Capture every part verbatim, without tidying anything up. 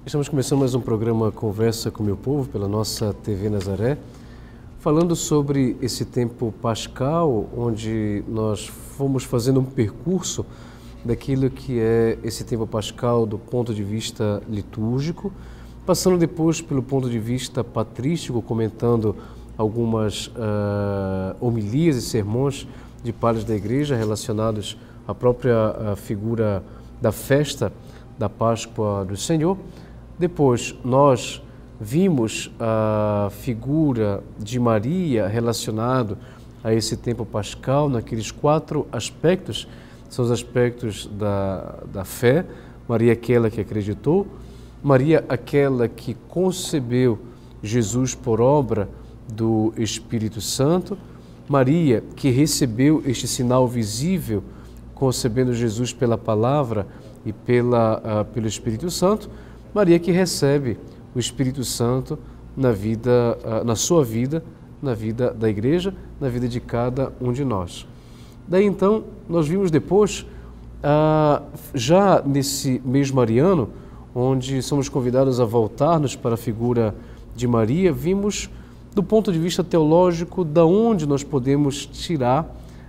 Estamos começando mais um programa Conversa com Meu Povo pela nossa T V Nazaré, falando sobre esse tempo pascal, onde nós fomos fazendo um percurso daquilo que é esse tempo pascal do ponto de vista litúrgico, passando depois pelo ponto de vista patrístico, comentando algumas uh, homilias e sermões de padres da Igreja relacionados à própria uh, figura da festa da Páscoa do Senhor. Depois nós vimos a figura de Maria relacionado a esse tempo pascal naqueles quatro aspectos, são os aspectos da, da fé. Maria aquela que acreditou, Maria aquela que concebeu Jesus por obra do Espírito Santo, Maria que recebeu este sinal visível concebendo Jesus pela palavra e pela, uh, pelo Espírito Santo, Maria que recebe o Espírito Santo na vida, uh, na sua vida, na vida da Igreja, na vida de cada um de nós. Daí então, nós vimos depois, uh, já nesse mês mariano, onde somos convidados a voltar-nos para a figura de Maria, vimos do ponto de vista teológico da onde nós podemos tirar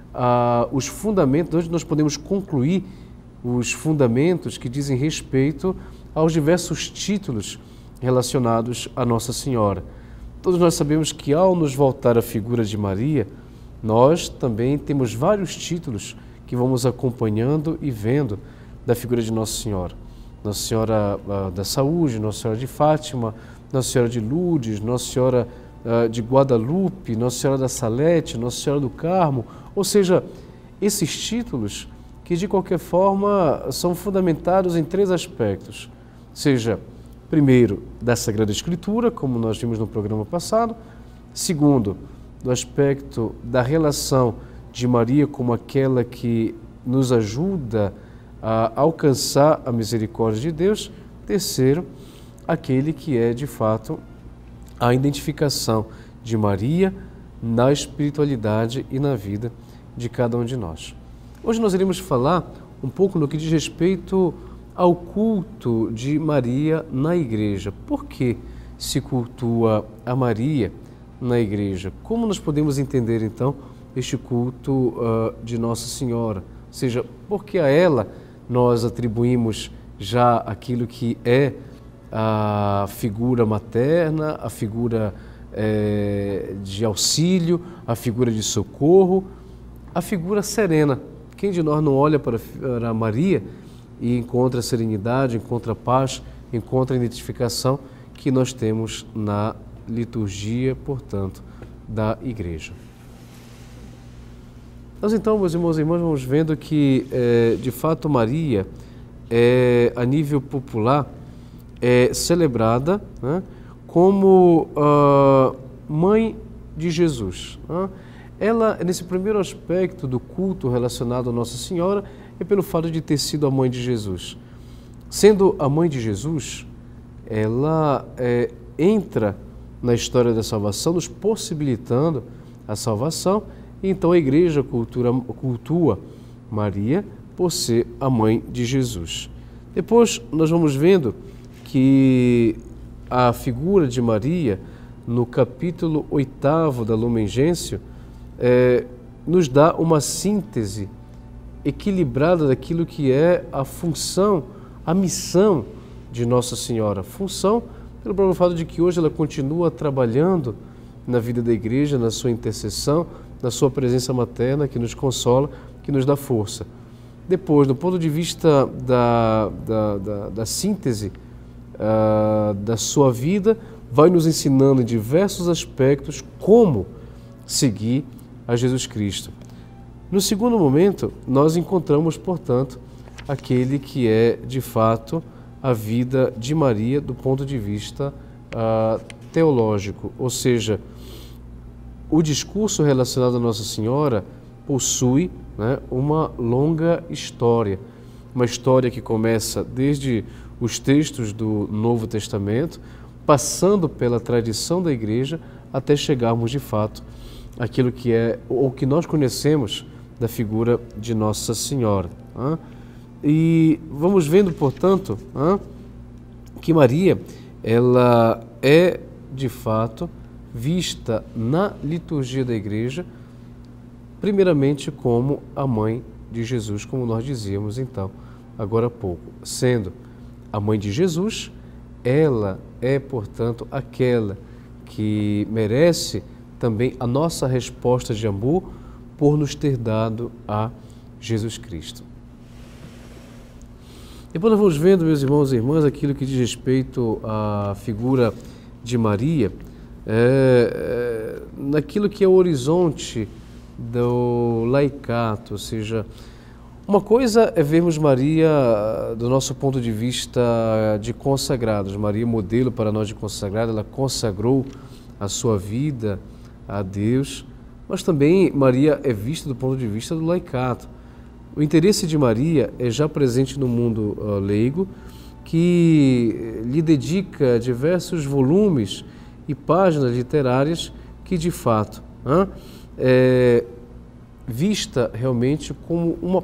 uh, os fundamentos, onde nós podemos concluir os fundamentos que dizem respeito aos diversos títulos relacionados a Nossa Senhora. Todos nós sabemos que ao nos voltar à figura de Maria, nós também temos vários títulos que vamos acompanhando e vendo da figura de Nossa Senhora. Nossa Senhora uh, da Saúde, Nossa Senhora de Fátima, Nossa Senhora de Lourdes, Nossa Senhora uh, de Guadalupe, Nossa Senhora da Salete, Nossa Senhora do Carmo, ou seja, esses títulos que de qualquer forma são fundamentados em três aspectos. Seja, primeiro, da Sagrada Escritura, como nós vimos no programa passado. Segundo, do aspecto da relação de Maria como aquela que nos ajuda a alcançar a misericórdia de Deus. Terceiro, aquele que é, de fato, a identificação de Maria na espiritualidade e na vida de cada um de nós. Hoje nós iremos falar um pouco no que diz respeito ao culto de Maria na Igreja. Por que se cultua a Maria na Igreja? Como nós podemos entender, então, este culto uh, de Nossa Senhora? Ou seja, por que a ela nós atribuímos já aquilo que é a figura materna, a figura eh, de auxílio, a figura de socorro, a figura serena? Quem de nós não olha para, para Maria e encontra serenidade, encontra paz, encontra a identificação que nós temos na liturgia, portanto, da Igreja. Nós então, meus irmãos e irmãs, vamos vendo que, é, de fato, Maria, é, a nível popular, é celebrada, né, como uh, mãe de Jesus. Né? Ela, nesse primeiro aspecto do culto relacionado a Nossa Senhora, é pelo fato de ter sido a mãe de Jesus. Sendo a mãe de Jesus, ela é, entra na história da salvação, nos possibilitando a salvação, e então a Igreja cultura, cultua Maria por ser a mãe de Jesus. Depois nós vamos vendo que a figura de Maria, no capítulo oitavo da Lumen Gentium, é, nos dá uma síntese equilibrada daquilo que é a função, a missão de Nossa Senhora. Função, pelo próprio fato de que hoje ela continua trabalhando na vida da Igreja, na sua intercessão, na sua presença materna, que nos consola, que nos dá força. Depois, do ponto de vista da, da, da, da síntese uh, da sua vida, vai nos ensinando em diversos aspectos como seguir a Jesus Cristo. No segundo momento, nós encontramos, portanto, aquele que é, de fato, a vida de Maria do ponto de vista uh, teológico, ou seja, o discurso relacionado a Nossa Senhora possui, né, uma longa história, uma história que começa desde os textos do Novo Testamento, passando pela tradição da Igreja, até chegarmos, de fato, àquilo que é, ou que nós conhecemos da figura de Nossa Senhora. Hein? E vamos vendo, portanto, hein, que Maria, ela é de fato vista na liturgia da igreja, primeiramente como a mãe de Jesus, como nós dizíamos então agora há pouco. Sendo a mãe de Jesus, ela é, portanto, aquela que merece também a nossa resposta de amor por nos ter dado a Jesus Cristo. Depois nós vamos vendo, meus irmãos e irmãs, aquilo que diz respeito à figura de Maria, é, é, naquilo que é o horizonte do laicato, ou seja, uma coisa é vermos Maria do nosso ponto de vista de consagrados. Maria, modelo para nós de consagrado, ela consagrou a sua vida a Deus, mas também Maria é vista do ponto de vista do laicato. O interesse de Maria é já presente no mundo uh, leigo, que lhe dedica diversos volumes e páginas literárias que, de fato, uh, é vista realmente como uma,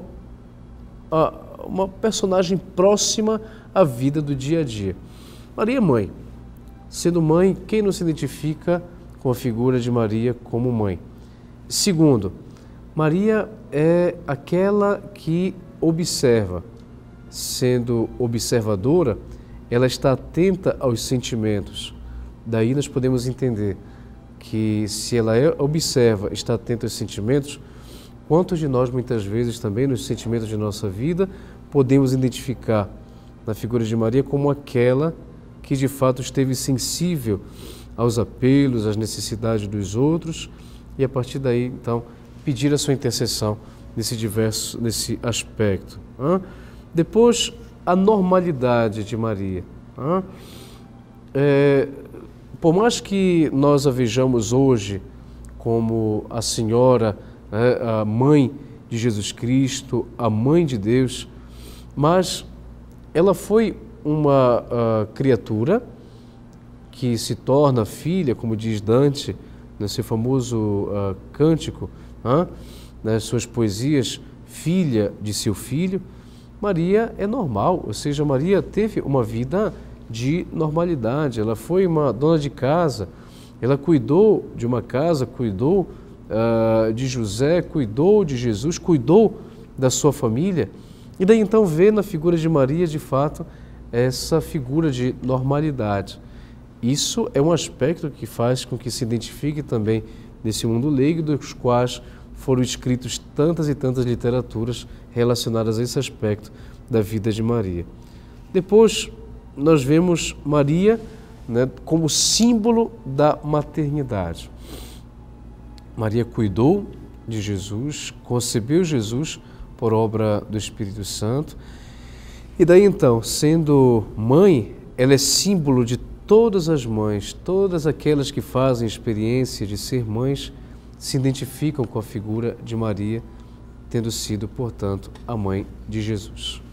uh, uma personagem próxima à vida do dia a dia. Maria é mãe. Sendo mãe, quem não se identifica com a figura de Maria como mãe? Segundo, Maria é aquela que observa. Sendo observadora, ela está atenta aos sentimentos. Daí nós podemos entender que se ela é, observa, está atenta aos sentimentos, quantos de nós muitas vezes também nos sentimentos de nossa vida podemos identificar na figura de Maria como aquela que de fato esteve sensível aos apelos, às necessidades dos outros e a partir daí então pedir a sua intercessão nesse diverso, nesse aspecto. Hein? Depois, a normalidade de Maria. Hein? É, por mais que nós a vejamos hoje como a Senhora, né, a mãe de Jesus Cristo, a mãe de Deus, mas ela foi uma uh, criatura que se torna filha, como diz Dante, nesse famoso uh, cântico, uh, nas suas poesias, filha de seu filho. Maria é normal, ou seja, Maria teve uma vida de normalidade, ela foi uma dona de casa, ela cuidou de uma casa, cuidou uh, de José, cuidou de Jesus, cuidou da sua família, e daí então vê na figura de Maria, de fato, essa figura de normalidade. Isso é um aspecto que faz com que se identifique também nesse mundo leigo, dos quais foram escritos tantas e tantas literaturas relacionadas a esse aspecto da vida de Maria. Depois, nós vemos Maria, né, como símbolo da maternidade. Maria cuidou de Jesus, concebeu Jesus por obra do Espírito Santo, e daí então, sendo mãe, ela é símbolo de todas as mães, todas aquelas que fazem experiência de ser mães, se identificam com a figura de Maria, tendo sido, portanto, a mãe de Jesus.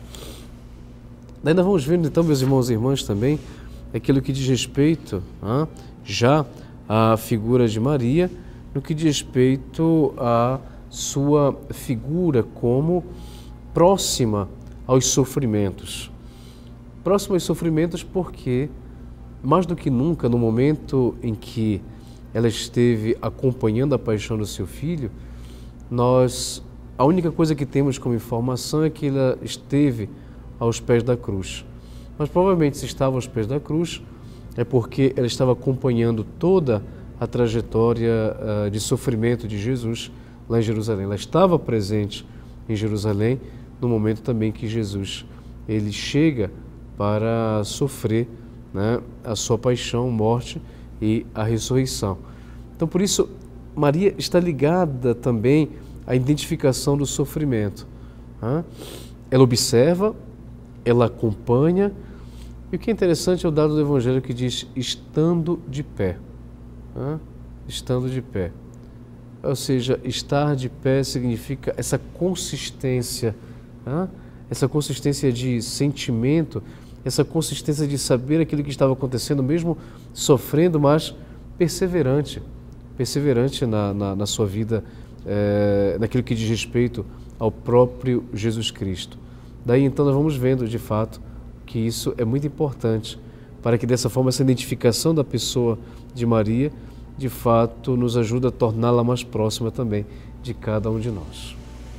Daí nós vamos vendo, então, meus irmãos e irmãs, também, aquilo que diz respeito ah, já à figura de Maria, no que diz respeito à sua figura como próxima aos sofrimentos. Próxima aos sofrimentos porque, mais do que nunca, no momento em que ela esteve acompanhando a paixão do seu filho, nós, a única coisa que temos como informação é que ela esteve aos pés da cruz. Mas provavelmente se estava aos pés da cruz é porque ela estava acompanhando toda a trajetória uh, de sofrimento de Jesus lá em Jerusalém. Ela estava presente em Jerusalém no momento também que Jesus ele chega para sofrer, né, a sua paixão, morte e a ressurreição. Então, por isso, Maria está ligada também à identificação do sofrimento. Né? Ela observa, ela acompanha, e o que é interessante é o dado do Evangelho que diz estando de pé. Né? Estando de pé. Ou seja, estar de pé significa essa consistência, né? Essa consistência de sentimento, essa consistência de saber aquilo que estava acontecendo, mesmo sofrendo, mas perseverante, perseverante na, na, na sua vida, é, naquilo que diz respeito ao próprio Jesus Cristo. Daí então nós vamos vendo de fato que isso é muito importante, para que dessa forma essa identificação da pessoa de Maria, de fato, nos ajuda a torná-la mais próxima também de cada um de nós.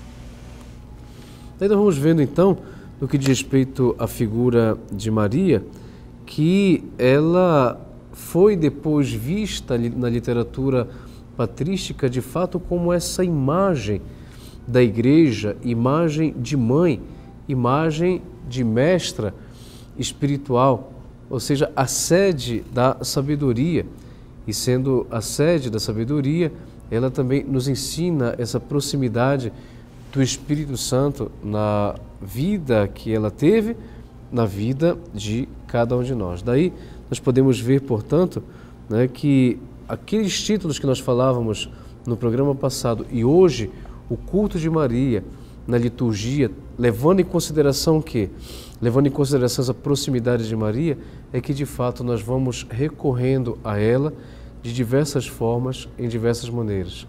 Daí nós vamos vendo então, no que diz respeito à figura de Maria, que ela foi depois vista na literatura patrística de fato como essa imagem da igreja, imagem de mãe, imagem de mestra espiritual, ou seja, a sede da sabedoria. E sendo a sede da sabedoria, ela também nos ensina essa proximidade do Espírito Santo na vida que ela teve, na vida de cada um de nós. Daí nós podemos ver, portanto, né, que aqueles títulos que nós falávamos no programa passado e hoje, o culto de Maria na liturgia, levando em consideração o quê? Levando em consideração essa proximidade de Maria, é que de fato nós vamos recorrendo a ela de diversas formas, em diversas maneiras.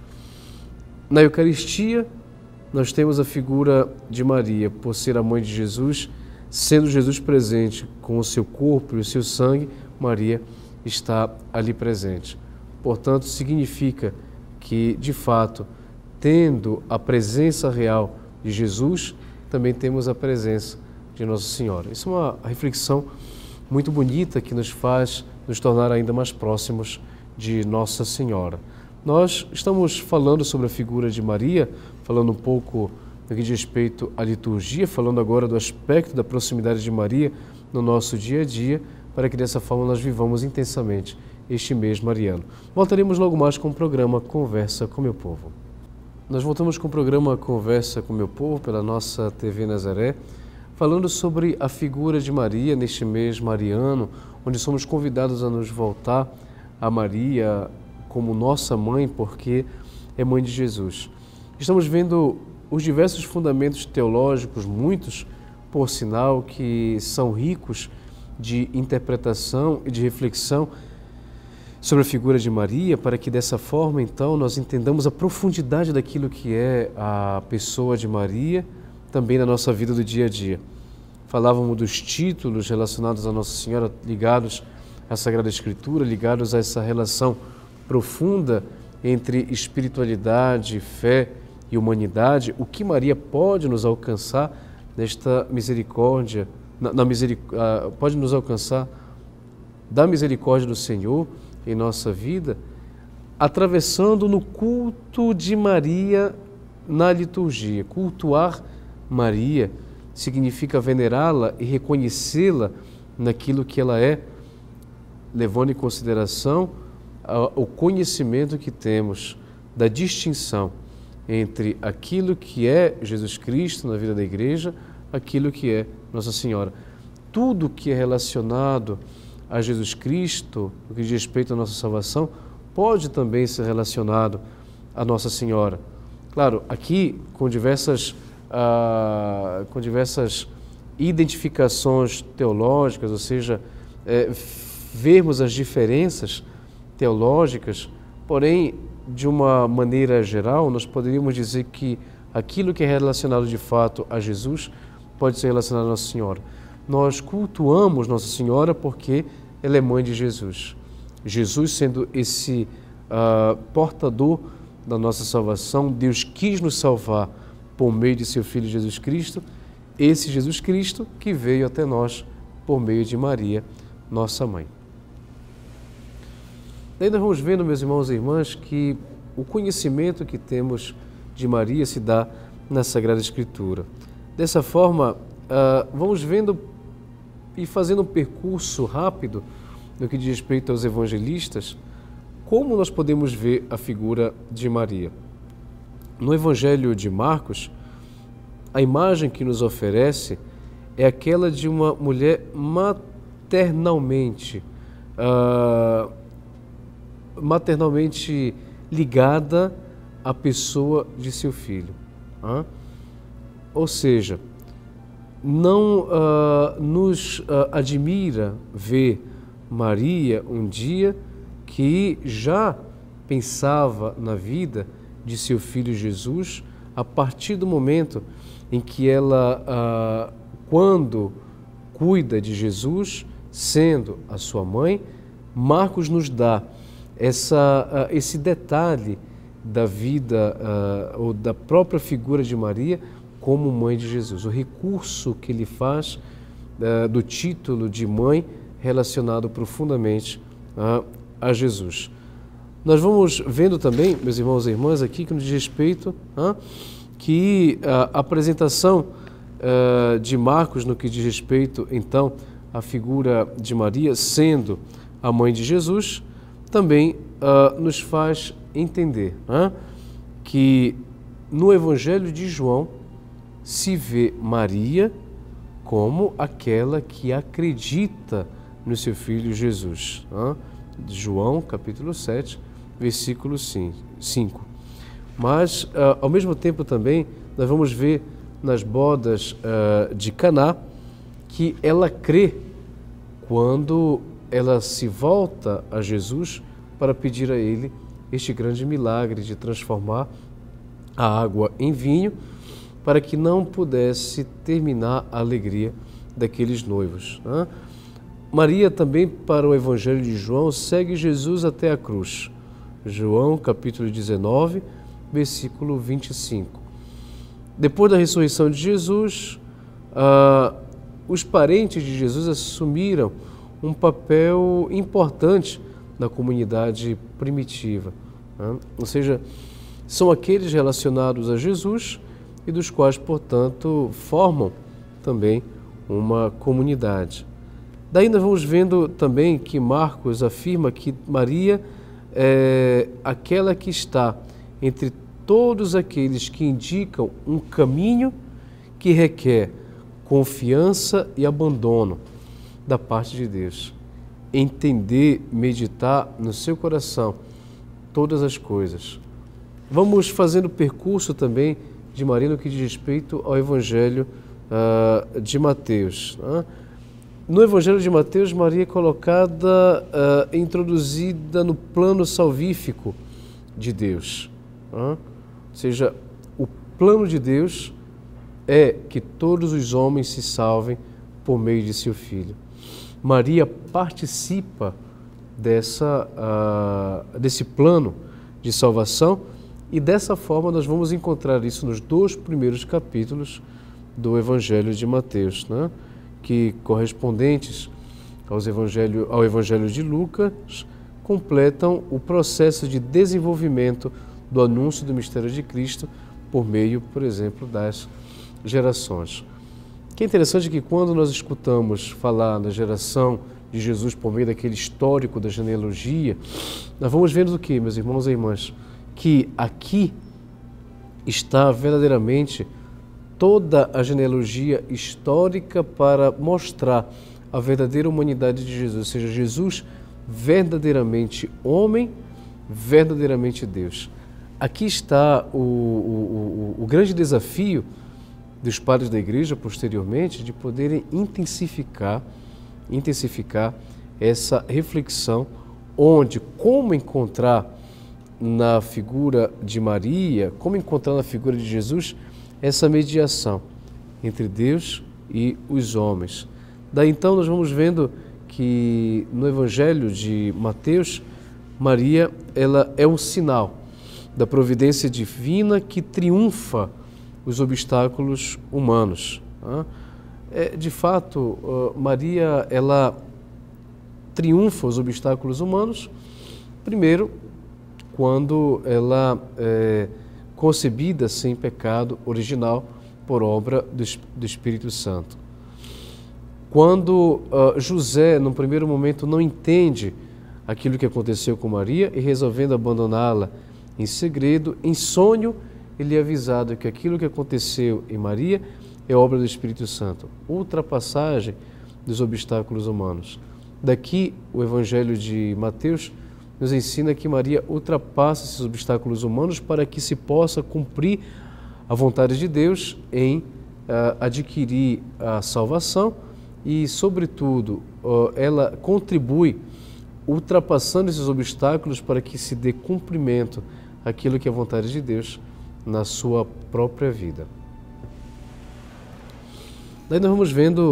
Na Eucaristia, nós temos a figura de Maria, por ser a mãe de Jesus, sendo Jesus presente com o seu corpo e o seu sangue, Maria está ali presente. Portanto, significa que, de fato, tendo a presença real de Jesus, também temos a presença de Nossa Senhora. Isso é uma reflexão muito bonita que nos faz nos tornar ainda mais próximos de Nossa Senhora. Nós estamos falando sobre a figura de Maria, falando um pouco no que diz respeito à liturgia, falando agora do aspecto da proximidade de Maria no nosso dia a dia, para que dessa forma nós vivamos intensamente este mês mariano. Voltaremos logo mais com o programa Conversa com Meu Povo. Nós voltamos com o programa Conversa com Meu Povo pela nossa T V Nazaré, falando sobre a figura de Maria neste mês mariano, onde somos convidados a nos voltar a Maria como nossa mãe, porque é mãe de Jesus. Estamos vendo os diversos fundamentos teológicos, muitos, por sinal, que são ricos de interpretação e de reflexão sobre a figura de Maria, para que dessa forma, então, nós entendamos a profundidade daquilo que é a pessoa de Maria, também na nossa vida do dia a dia. Falávamos dos títulos relacionados a Nossa Senhora, ligados à Sagrada Escritura, ligados a essa relação profunda entre espiritualidade, fé e humanidade, o que Maria pode nos alcançar nesta misericórdia, na, na miseric, uh, pode nos alcançar da misericórdia do Senhor em nossa vida, atravessando no culto de Maria na liturgia. Cultuar Maria significa venerá-la e reconhecê-la naquilo que ela é, levando em consideração o conhecimento que temos da distinção entre aquilo que é Jesus Cristo na vida da igreja, aquilo que é Nossa Senhora. Tudo que é relacionado a Jesus Cristo, no que diz respeito à nossa salvação, pode também ser relacionado a Nossa Senhora. Claro, aqui com diversas, uh, com diversas identificações teológicas, ou seja, é, vermos as diferenças teológicas, porém, de uma maneira geral, nós poderíamos dizer que aquilo que é relacionado de fato a Jesus pode ser relacionado a Nossa Senhora. Nós cultuamos Nossa Senhora porque ela é mãe de Jesus. Jesus sendo esse uh, portador da nossa salvação, Deus quis nos salvar por meio de seu Filho Jesus Cristo, esse Jesus Cristo que veio até nós por meio de Maria, nossa mãe. Daí nós vamos vendo, meus irmãos e irmãs, que o conhecimento que temos de Maria se dá na Sagrada Escritura. Dessa forma, uh, vamos vendo e fazendo um percurso rápido no que diz respeito aos evangelistas, como nós podemos ver a figura de Maria. No Evangelho de Marcos, a imagem que nos oferece é aquela de uma mulher maternalmente uh, maternalmente ligada à pessoa de seu filho. Hein? Ou seja, não uh, nos uh, admira ver Maria um dia que já pensava na vida de seu filho Jesus a partir do momento em que ela, uh, quando cuida de Jesus, sendo a sua mãe, Marcos nos dá essa, esse detalhe da vida uh, ou da própria figura de Maria como mãe de Jesus. O recurso que ele faz uh, do título de mãe relacionado profundamente uh, a Jesus. Nós vamos vendo também, meus irmãos e irmãs, aqui que nos diz respeito uh, que a apresentação uh, de Marcos no que diz respeito, então, à figura de Maria sendo a mãe de Jesus, também uh, nos faz entender uh, que no Evangelho de João se vê Maria como aquela que acredita no seu filho Jesus. Uh, João, capítulo sete, versículo cinco. Mas, uh, ao mesmo tempo também, nós vamos ver nas bodas uh, de Caná que ela crê quando ela se volta a Jesus para pedir a ele este grande milagre de transformar a água em vinho, para que não pudesse terminar a alegria daqueles noivos. Né? Maria também, para o Evangelho de João, segue Jesus até a cruz. João, capítulo dezenove, versículo vinte e cinco. Depois da ressurreição de Jesus, ah, os parentes de Jesus assumiram um papel importante na comunidade primitiva. Né? Ou seja, são aqueles relacionados a Jesus e dos quais, portanto, formam também uma comunidade. Daí nós vamos vendo também que Marcos afirma que Maria é aquela que está entre todos aqueles que indicam um caminho que requer confiança e abandono da parte de Deus. Entender, meditar no seu coração todas as coisas. Vamos fazendo o percurso também de Maria no que diz respeito ao Evangelho uh, de Mateus. Né? No Evangelho de Mateus, Maria é colocada, uh, introduzida no plano salvífico de Deus. Né? Ou seja, o plano de Deus é que todos os homens se salvem por meio de seu Filho. Maria participa dessa, uh, desse plano de salvação e dessa forma nós vamos encontrar isso nos dois primeiros capítulos do Evangelho de Mateus, né? Que correspondentes aos evangelho, ao Evangelho de Lucas completam o processo de desenvolvimento do anúncio do mistério de Cristo por meio, por exemplo, das gerações. O que é interessante é que quando nós escutamos falar da geração de Jesus por meio daquele histórico da genealogia, nós vamos vendo o que, meus irmãos e irmãs? Que aqui está verdadeiramente toda a genealogia histórica para mostrar a verdadeira humanidade de Jesus, ou seja, Jesus verdadeiramente homem, verdadeiramente Deus. Aqui está o, o, o, o grande desafio dos padres da Igreja, posteriormente, de poderem intensificar, intensificar essa reflexão, onde como encontrar na figura de Maria, como encontrar na figura de Jesus, essa mediação entre Deus e os homens. Daí então nós vamos vendo que no Evangelho de Mateus, Maria ela é um sinal da providência divina que triunfa os obstáculos humanos. É, de fato, Maria ela triunfa os obstáculos humanos, primeiro, quando ela é concebida sem pecado original por obra do, do Espírito Santo. Quando uh, José, no primeiro momento, não entende aquilo que aconteceu com Maria e resolvendo abandoná-la em segredo, em sonho, ele é avisado que aquilo que aconteceu em Maria é obra do Espírito Santo. Ultrapassagem dos obstáculos humanos. Daqui, o Evangelho de Mateus nos ensina que Maria ultrapassa esses obstáculos humanos para que se possa cumprir a vontade de Deus em uh, adquirir a salvação e, sobretudo, uh, ela contribui ultrapassando esses obstáculos para que se dê cumprimento àquilo que é a vontade de Deus na sua própria vida. Daí nós vamos vendo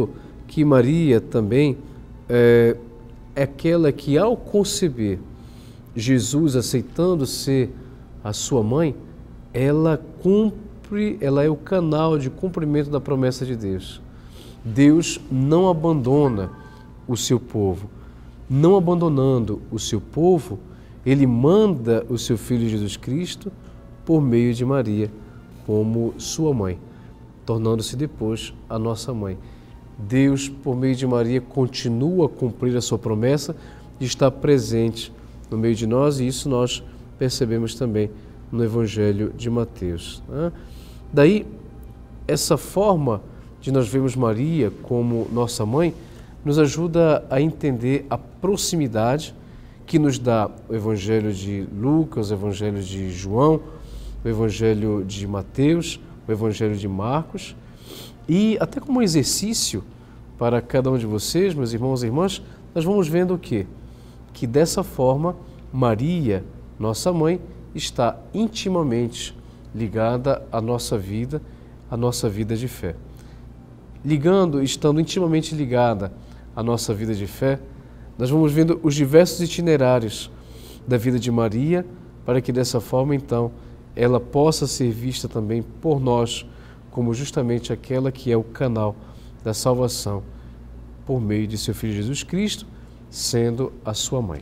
que Maria também é, é aquela que, ao conceber Jesus aceitando ser a sua mãe, ela cumpre, ela é o canal de cumprimento da promessa de Deus. Deus não abandona o seu povo. Não abandonando o seu povo, Ele manda o seu Filho Jesus Cristo por meio de Maria, como sua mãe, tornando-se depois a nossa mãe. Deus, por meio de Maria, continua a cumprir a sua promessa de estar presente no meio de nós, e isso nós percebemos também no Evangelho de Mateus. Né? Daí, essa forma de nós vermos Maria como nossa mãe nos ajuda a entender a proximidade que nos dá o Evangelho de Lucas, o Evangelho de João, o Evangelho de Mateus, o Evangelho de Marcos, e até como um exercício para cada um de vocês, meus irmãos e irmãs, nós vamos vendo o quê? Que dessa forma, Maria, nossa mãe, está intimamente ligada à nossa vida, à nossa vida de fé. Ligando, estando intimamente ligada à nossa vida de fé, nós vamos vendo os diversos itinerários da vida de Maria, para que dessa forma, então, ela possa ser vista também por nós como justamente aquela que é o canal da salvação por meio de seu Filho Jesus Cristo, sendo a sua mãe.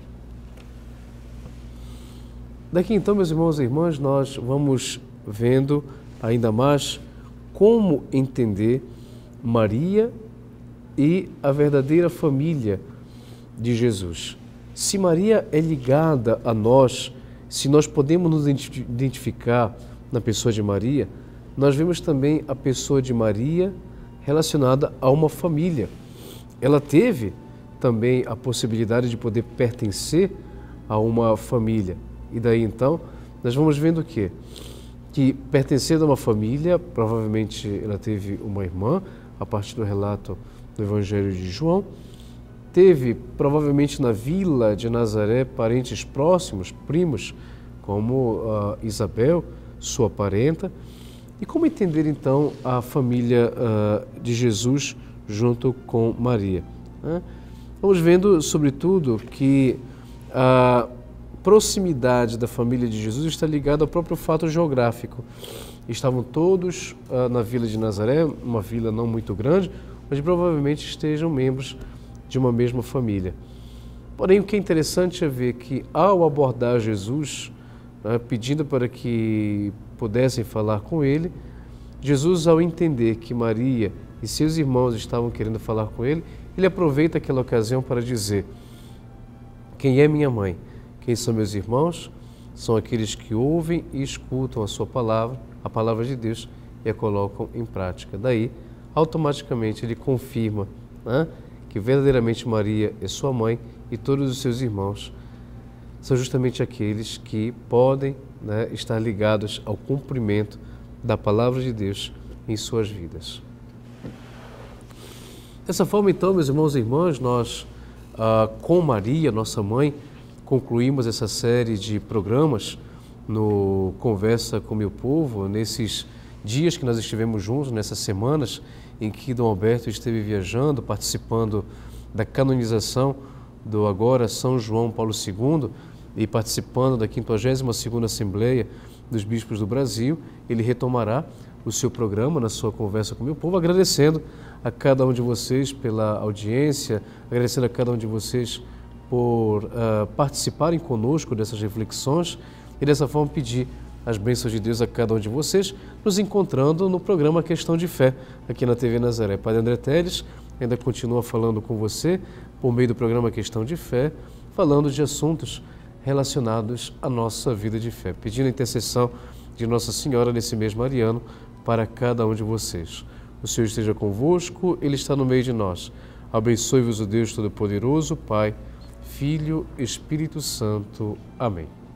Daqui então, meus irmãos e irmãs, nós vamos vendo ainda mais como entender Maria e a verdadeira família de Jesus. Se Maria é ligada a nós, se nós podemos nos identificar na pessoa de Maria, nós vemos também a pessoa de Maria relacionada a uma família. Ela teve também a possibilidade de poder pertencer a uma família. E daí então, nós vamos vendo o quê? Que pertencendo a uma família, provavelmente ela teve uma irmã, a partir do relato do Evangelho de João, teve provavelmente na vila de Nazaré parentes próximos, primos, como uh, Isabel, sua parenta. E como entender então a família uh, de Jesus junto com Maria? Né? Vamos vendo, sobretudo, que a proximidade da família de Jesus está ligada ao próprio fato geográfico. Estavam todos uh, na vila de Nazaré, uma vila não muito grande, onde provavelmente estejam membros de uma mesma família. Porém, o que é interessante é ver que, ao abordar Jesus, né, pedindo para que pudessem falar com ele, Jesus, ao entender que Maria e seus irmãos estavam querendo falar com ele, ele aproveita aquela ocasião para dizer: quem é minha mãe? Quem são meus irmãos? São aqueles que ouvem e escutam a sua palavra, a palavra de Deus, e a colocam em prática. Daí, automaticamente, ele confirma, né, que verdadeiramente Maria é sua mãe e todos os seus irmãos são justamente aqueles que podem, né, estar ligados ao cumprimento da palavra de Deus em suas vidas. Dessa forma, então, meus irmãos e irmãs, nós, ah, com Maria, nossa mãe, concluímos essa série de programas no Conversa com Meu Povo, nesses dias que nós estivemos juntos, nessas semanas em que Dom Alberto esteve viajando, participando da canonização do agora São João Paulo segundo e participando da quinquagésima segunda Assembleia dos Bispos do Brasil. Ele retomará o seu programa na sua Conversa com Meu Povo, agradecendo a cada um de vocês pela audiência, agradecendo a cada um de vocês por uh, participarem conosco dessas reflexões e dessa forma pedir as bênçãos de Deus a cada um de vocês, nos encontrando no programa Questão de Fé, aqui na T V Nazaré. Padre André Teles ainda continua falando com você por meio do programa Questão de Fé, falando de assuntos relacionados à nossa vida de fé, pedindo a intercessão de Nossa Senhora nesse mês mariano para cada um de vocês. O Senhor esteja convosco, Ele está no meio de nós. Abençoe-vos o Deus Todo-Poderoso, Pai, Filho, Espírito Santo. Amém.